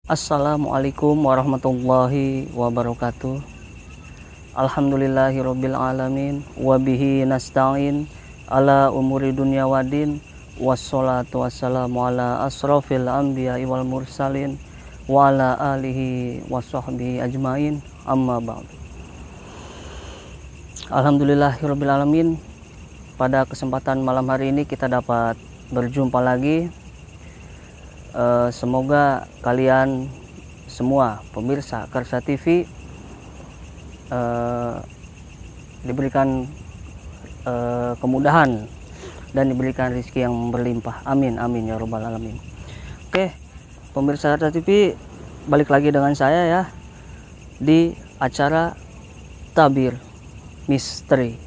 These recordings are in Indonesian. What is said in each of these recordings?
Assalamualaikum warahmatullahi wabarakatuh. Alhamdulillahirabbil alamin wa bihi nasta'in ala umuri dunya waddin wassalatu wassalamu ala asrofil anbiya'i wal mursalin wa ala alihi washabbihi ajmain amma ba'du. Alhamdulillahirabbil alamin. Pada kesempatan malam hari ini kita dapat berjumpa lagi. Semoga kalian semua pemirsa Karsa TV diberikan kemudahan dan diberikan rezeki yang berlimpah. Amin amin ya robbal alamin. Oke, pemirsa Karsa TV, balik lagi dengan saya ya di acara Tabir Misteri.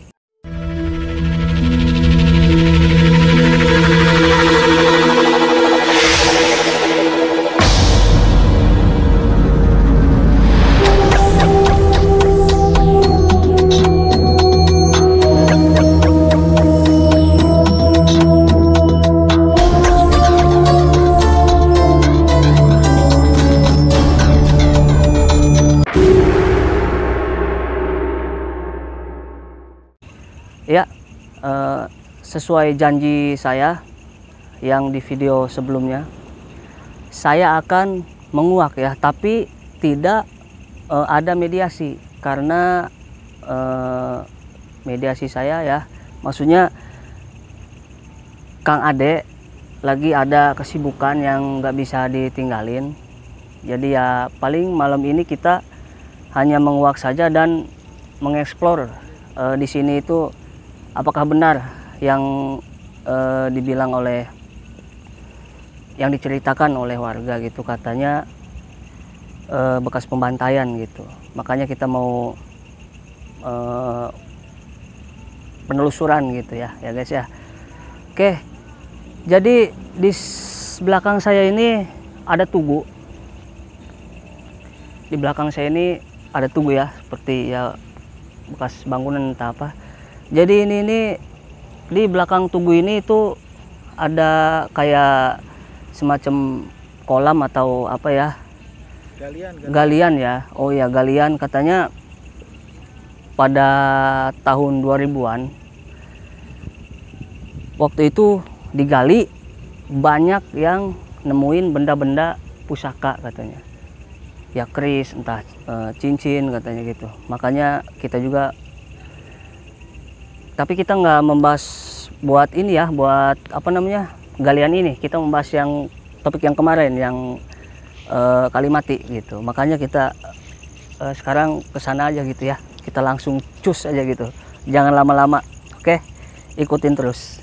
Ya, sesuai janji saya yang di video sebelumnya, saya akan menguak ya, tapi tidak ada mediasi karena mediasi saya ya, maksudnya Kang Ade lagi ada kesibukan yang nggak bisa ditinggalin. Jadi ya paling malam ini kita hanya menguak saja dan mengeksplor di sini itu apakah benar yang dibilang oleh, yang diceritakan oleh warga gitu, katanya bekas pembantaian gitu. Makanya kita mau penelusuran gitu ya guys ya. Oke, jadi di belakang saya ini ada tugu. Di belakang saya ini ada tugu ya, seperti ya bekas bangunan entah apa. Jadi ini di belakang tugu ini itu ada kayak semacam kolam atau apa ya? Galian ya. Oh ya, galian, katanya pada tahun 2000-an. Waktu itu digali, banyak yang nemuin benda-benda pusaka katanya. Ya keris, entah cincin katanya gitu. Makanya kita juga, tapi kita nggak membahas buat ini ya, buat apa namanya, galian ini. Kita membahas yang topik yang kemarin yang Kalimati gitu. Makanya kita sekarang kesana aja gitu ya. Kita langsung cus aja gitu. Jangan lama-lama. Oke, ikutin terus.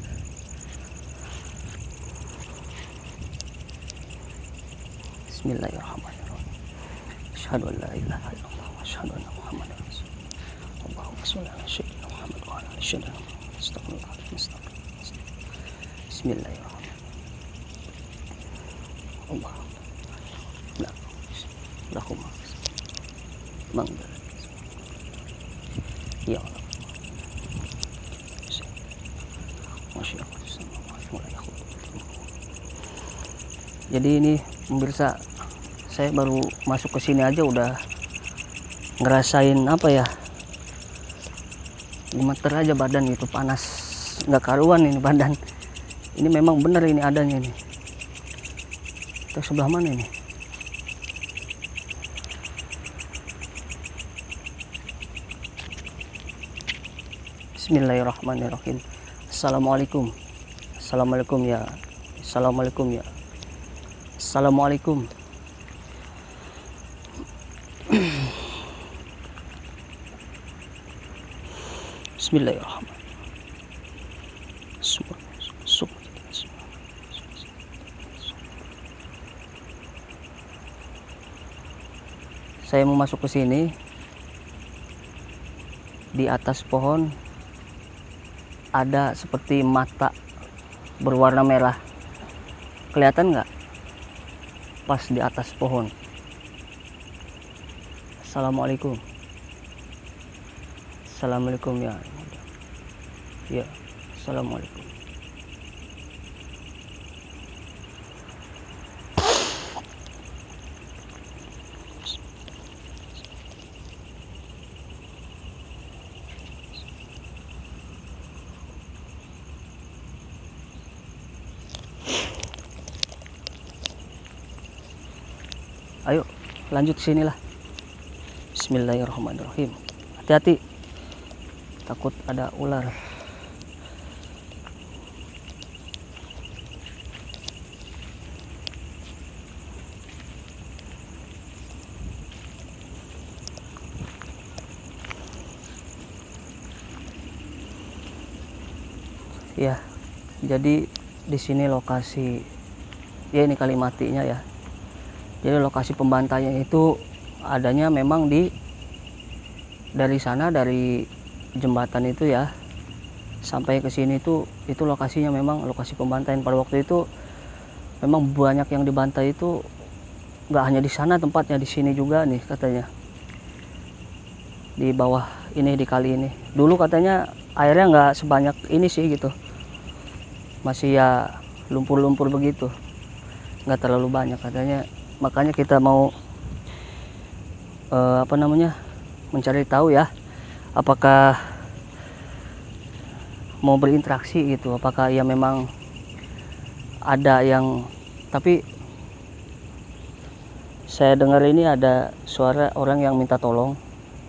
Bismillahirrahmanirrahim. Asyhadu an la ilaha illallah wa asyhadu anna Muhammadar Rasulullah. Allahumma shalli ala sayyidina Muhammad wa ala ali sayyidina Muhammad. Bismillahirrahmanirrahim. Allah. Nah, lahumma mangga. Ya Allah. Jadi ini pemirsa, saya baru masuk ke sini aja udah ngerasain apa ya, gemeter aja badan gitu, panas nggak karuan ini badan. Ini memang bener ini adanya ini. Itu sebelah mana ini? Bismillahirrahmanirrahim. Assalamualaikum. Assalamualaikum ya. Assalamualaikum ya. Assalamualaikum. Bismillahirrahmanirrahim. Saya mau masuk ke sini. Di atas pohon ada seperti mata berwarna merah. Kelihatan nggak? Pas di atas pohon. Assalamualaikum. Assalamualaikum ya. Ya, assalamualaikum. Ayo lanjut sinilah. Bismillahirrahmanirrahim. Hati-hati, takut ada ular. Ya, jadi di sini lokasi, ya ini kali matinya ya. Jadi lokasi pembantaian itu adanya memang dari sana, dari jembatan itu ya, sampai ke sini itu lokasinya memang lokasi pembantaian. Pada waktu itu memang banyak yang dibantai itu, nggak hanya di sana tempatnya, di sini juga nih katanya. Di bawah ini, di kali ini. Dulu katanya airnya nggak sebanyak ini sih gitu. Masih ya lumpur-lumpur begitu, nggak terlalu banyak katanya. Makanya kita mau mencari tahu ya, apakah mau berinteraksi gitu, apakah ya memang ada yang, tapi saya dengar ini ada suara orang yang minta tolong.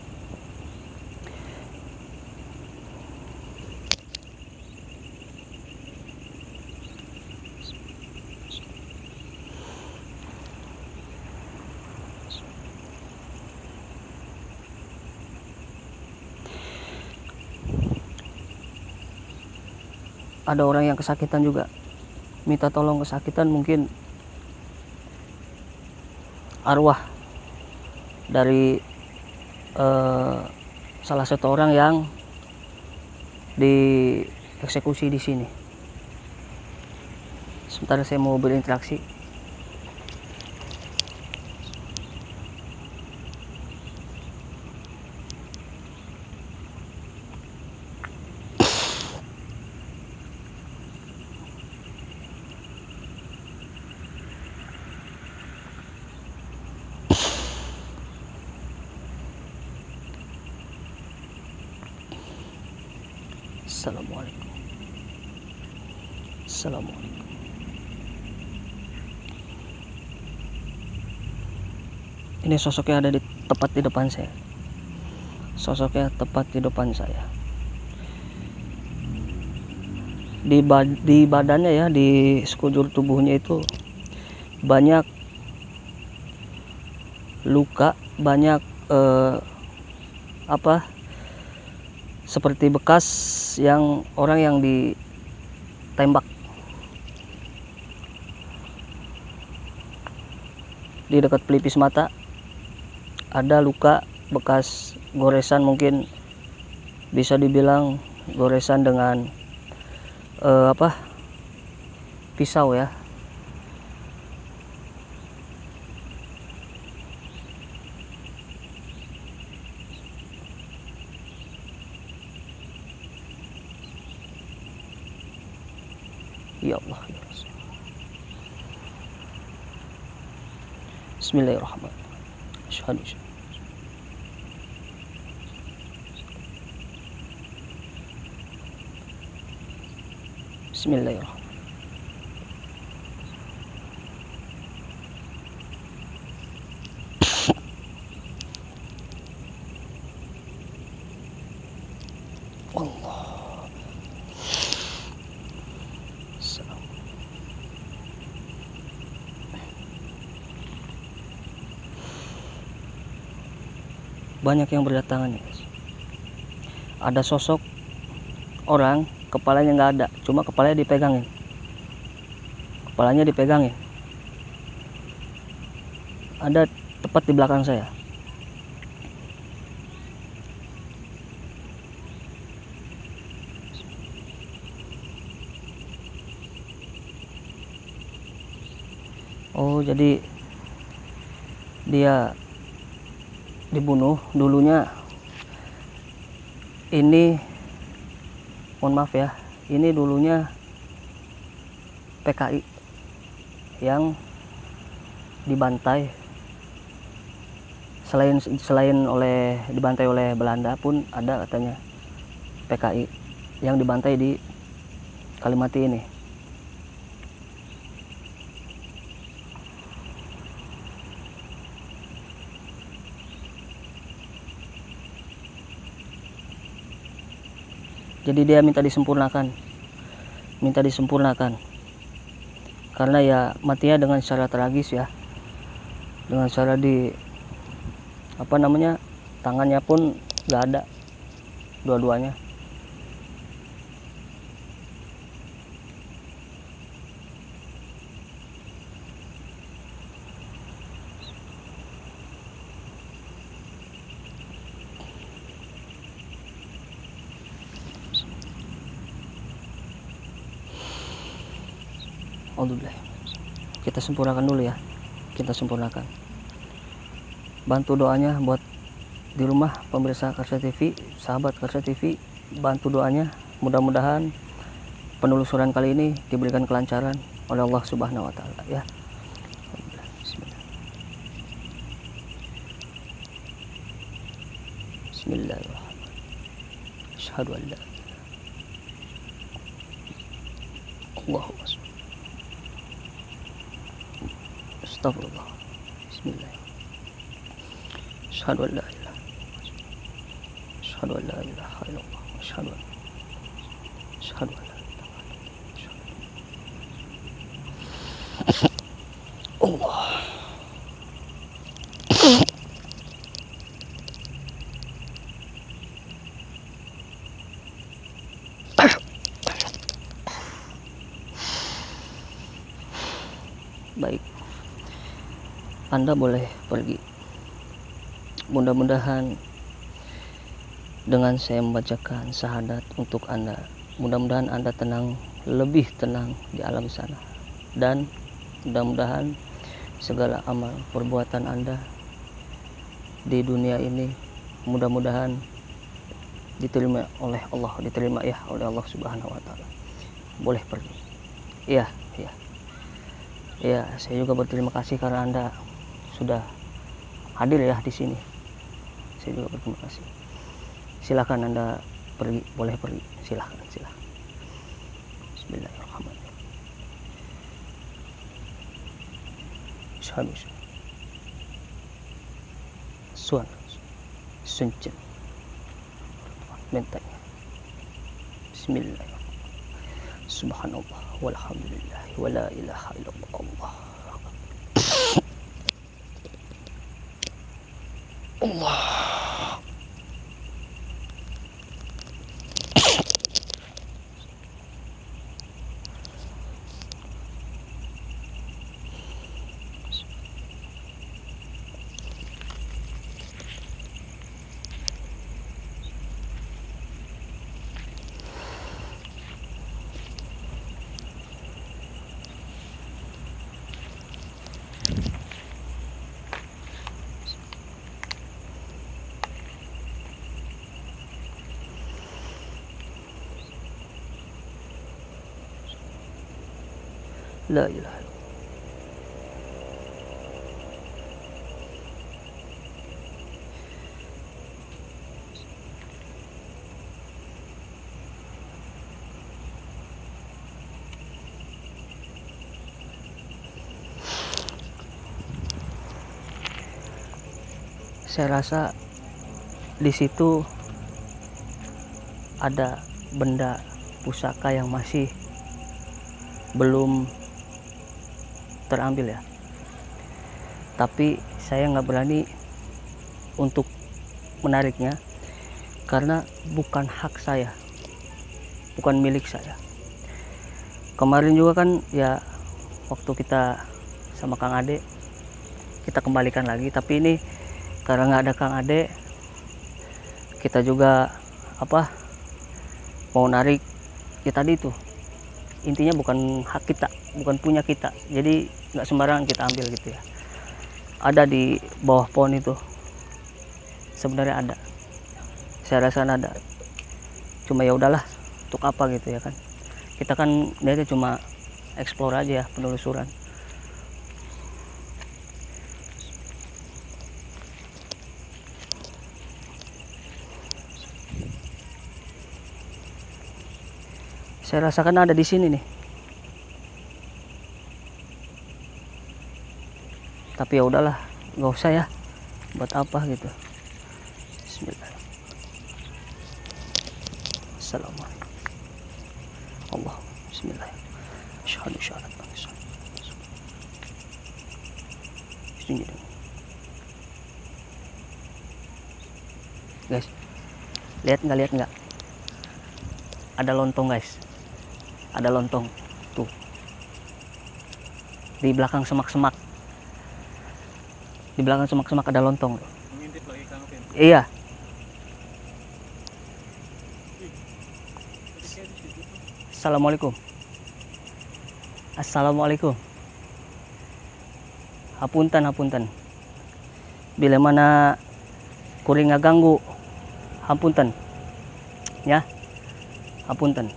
Ada orang yang kesakitan juga, minta tolong kesakitan, mungkin arwah dari salah satu orang yang dieksekusi di sini. Sebentar saya mau berinteraksi. Assalamualaikum. Assalamualaikum. Ini sosoknya ada tepat di depan saya. Sosoknya tepat di depan saya. Di badannya ya, di sekujur tubuhnya itu banyak luka, banyak seperti bekas yang orang yang ditembak. Di dekat pelipis mata ada luka bekas goresan, mungkin bisa dibilang goresan dengan pisau ya. Ya Allah, ya Rasul. Bismillahirrahmanirrahim. Asyhadu an la ilaha illallah. Bismillahirrahmanirrahim. Allah. Banyak yang berdatangan ya guys. Ada sosok orang, kepalanya nggak ada, cuma kepalanya dipegangin. Kepalanya dipegangin. Ada tepat di belakang saya. Oh, jadi dia dibunuh dulunya. Ini, mohon maaf ya, ini dulunya PKI yang dibantai. Selain dibantai oleh Belanda pun ada katanya PKI yang dibantai di Kalimati ini. Jadi dia minta disempurnakan karena ya matinya dengan secara tragis ya, dengan cara di tangannya pun nggak ada dua-duanya. Alhamdulillah. Kita sempurnakan dulu ya, kita sempurnakan. Bantu doanya buat di rumah pemirsa Karsa TV, sahabat Karsa TV, bantu doanya, mudah-mudahan penelusuran kali ini diberikan kelancaran oleh Allah Subhanahu wa taala ya. Bismillahirrahmanirrahim. Asyhadu an la Allahumma sholli. Astagfirullah. Bismillah. Asyhadu an la ilaha illallah. Asyhadu an la ilaha illallah. Asyhadu an la Allah. Baik, Anda boleh pergi. Mudah-mudahan dengan saya membacakan syahadat untuk Anda, mudah-mudahan Anda tenang, lebih tenang di alam sana, dan mudah-mudahan segala amal perbuatan Anda di dunia ini mudah-mudahan diterima oleh Allah, diterima ya oleh Allah Subhanahu wa taala. Boleh pergi. Iya. Ya, saya juga berterima kasih karena Anda sudah hadir ya di sini. Saya juga berterima kasih. Silakan Anda pergi, boleh pergi. Silakan. Bismillahirrahmanirrahim. Syahadu Suan Suncen mentanya. Bismillahirrahmanirrahim. Subhanallah walhamdulillah wala ilaha illallah. Allah. La ilaha illallah. Saya rasa di situ ada benda pusaka yang masih belum terambil ya, tapi saya nggak berani untuk menariknya karena bukan hak saya, bukan milik saya. Kemarin juga kan ya, waktu kita sama Kang Ade kita kembalikan lagi, tapi ini karena nggak ada Kang Ade, kita juga mau narik ya tadi itu, intinya bukan hak kita, bukan punya kita, jadi nggak sembarangan kita ambil gitu ya. Ada di bawah pohon itu sebenarnya ada, saya rasa ada, cuma ya udahlah, untuk apa gitu ya kan, kita kan niatnya cuma explore aja ya, penelusuran. Saya rasakan ada di sini nih. Tapi ya udahlah, nggak usah ya. Buat apa gitu. Bismillahirrahmanirrahim. Assalamualaikum. Allah. Bismillah. Syahadu syahadat. Guys, lihat nggak? Ada lontong guys, ada lontong tuh di belakang semak-semak. Di belakang semak-semak ada lontong. Mengintip lagi Kang Apin. Iya. Assalamualaikum. Assalamualaikum. Hapunten. Bila mana kuring ngaganggu, hapunten. Ya. Hapunten.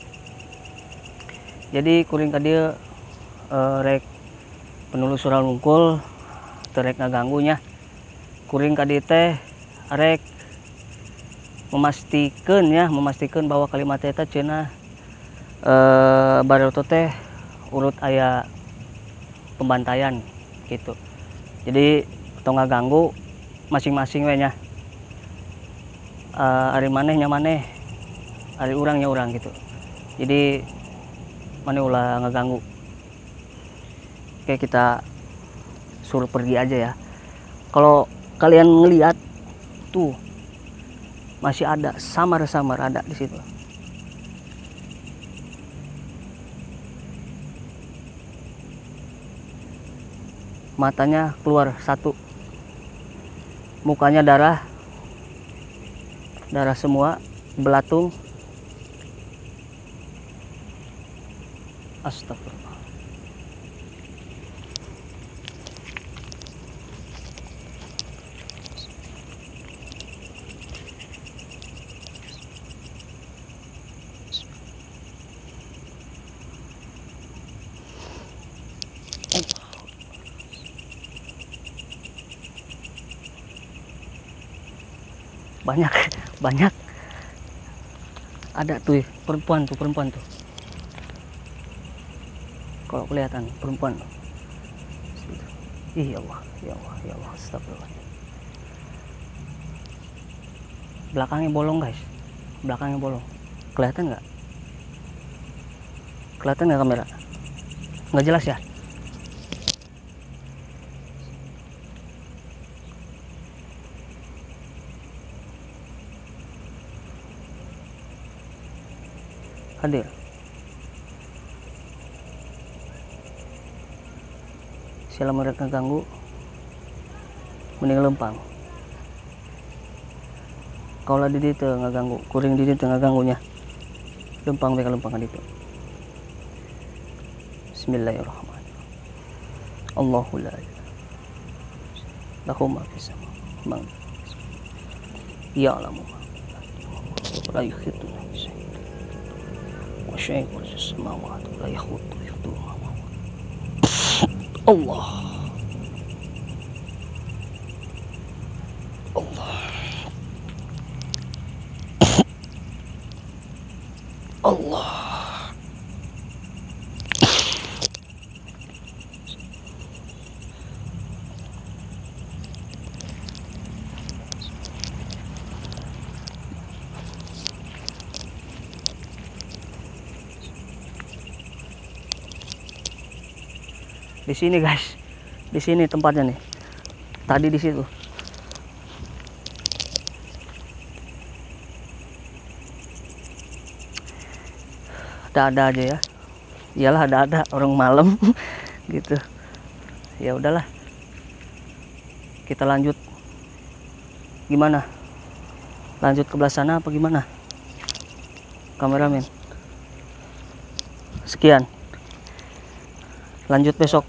Jadi kuring ka dieu rek penelusuran wungkul terek ngaganggunya. Kuring ka dieu teh rek memastikan bahwa kalimat eta cenah baroto teh urut aya pembantaian gitu. Jadi tong ngaganggu masing-masing we nya. Ari manehnya maneh, ari urangnya urang gitu. Jadi maneh ulah ngaganggu. Oke, kita suruh pergi aja ya. Kalau kalian ngelihat tuh masih ada samar-samar ada di situ. Matanya keluar satu, mukanya darah semua, belatung. Astagfirullah. Banyak ada tuh perempuan tuh kalau kelihatan perempuan. Ih, ya Allah, astagfirullah. Belakangnya bolong guys, kelihatan nggak kamera? Nggak jelas ya. Hadir. Sila mereka ganggu, mending lempang. Kalau di ditu ngaganggu, kuring di ditu ngaganggunya, lempang mereka lempangan itu. Bismillahirrahmanirrahim. Allahu la ilaha lahu ma fis samawati ya'lamu ma la yuhituna bi syai'in. Syekh samawat la yakhutu Allah. Di sini guys, di sini tempatnya nih. Tadi di situ. Ada aja ya. Iyalah ada orang malam gitu. Ya udahlah. Kita lanjut. Gimana? Lanjut ke belah sana apa gimana? Kameramen. Sekian. Lanjut besok.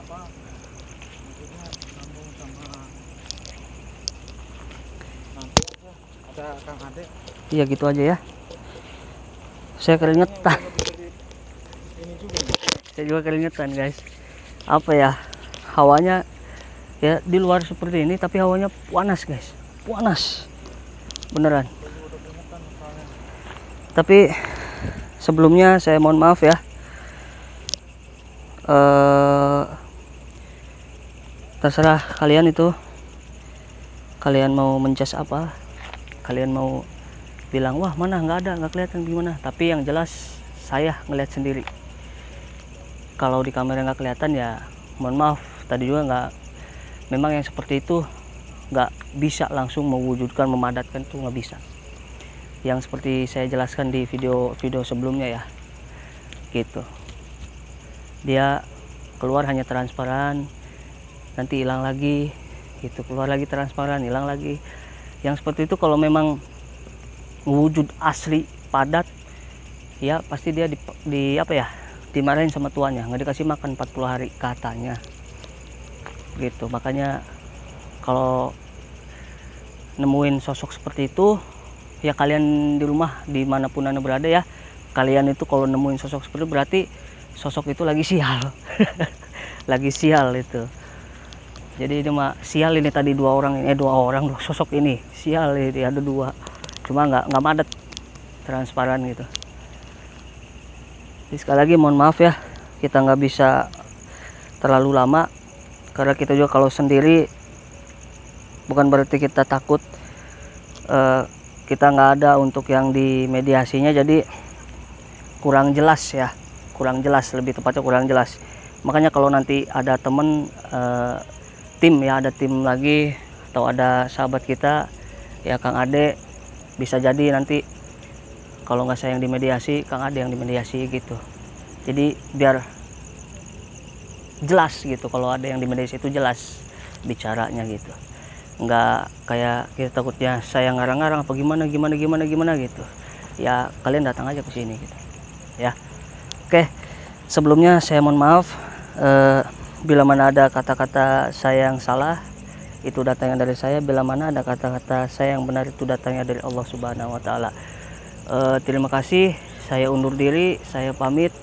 Ada Kang Ade. Iya gitu aja ya. Saya keringetan. Saya juga keringetan guys. Apa ya, hawanya ya di luar seperti ini tapi hawanya panas guys. Panas beneran. Tapi sebelumnya saya mohon maaf ya. Terserah kalian itu. Kalian mau mencas apa, kalian mau bilang wah mana nggak ada, nggak kelihatan gimana, tapi yang jelas saya ngelihat sendiri. Kalau di kamera nggak kelihatan ya mohon maaf, tadi juga nggak, memang yang seperti itu nggak bisa langsung mewujudkan, memadatkan, itu nggak bisa. Yang seperti saya jelaskan di video sebelumnya ya, gitu. Dia keluar hanya transparan, nanti hilang lagi, gitu, keluar lagi transparan, hilang lagi. Yang seperti itu kalau memang wujud asli padat, ya pasti dia di apa ya, dimarahin sama tuannya, nggak dikasih makan 40 hari katanya, gitu. Makanya kalau nemuin sosok seperti itu, ya kalian di rumah dimanapun anda berada ya, kalian itu kalau nemuin sosok seperti itu berarti sosok itu lagi sial. Lagi sial itu. Jadi ini mah sial ini tadi dua orang sosok ini sial ini ada dua, cuma nggak madat, transparan gitu. Jadi sekali lagi mohon maaf ya, kita nggak bisa terlalu lama karena kita juga kalau sendiri bukan berarti kita takut, kita nggak ada untuk yang di mediasinya, jadi kurang jelas ya, kurang jelas, lebih tepatnya kurang jelas. Makanya kalau nanti ada temen tim ya, ada tim lagi atau ada sahabat kita ya, Kang Ade, bisa jadi nanti kalau nggak saya yang dimediasi, Kang Ade yang dimediasi gitu. Jadi biar jelas gitu, kalau ada yang dimediasi itu jelas bicaranya gitu. Nggak kayak kita takutnya saya ngarang-ngarang apa gimana gitu. Ya kalian datang aja ke sini gitu. Ya. Oke. Sebelumnya saya mohon maaf bila mana ada kata-kata saya yang salah, itu datangnya dari saya. Bila mana ada kata-kata saya yang benar, itu datangnya dari Allah Subhanahu wa taala. Terima kasih, saya undur diri, saya pamit.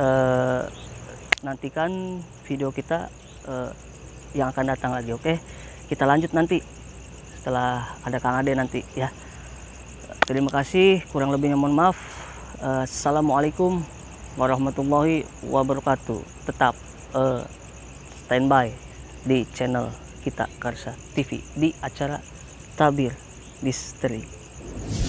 Nantikan video kita yang akan datang lagi. Oke, kita lanjut nanti setelah ada Kang Ade nanti ya. Terima kasih, kurang lebihnya mohon maaf. Assalamualaikum warahmatullahi wabarakatuh. Tetap standby di channel kita Karsa TV di acara Tabir Misteri.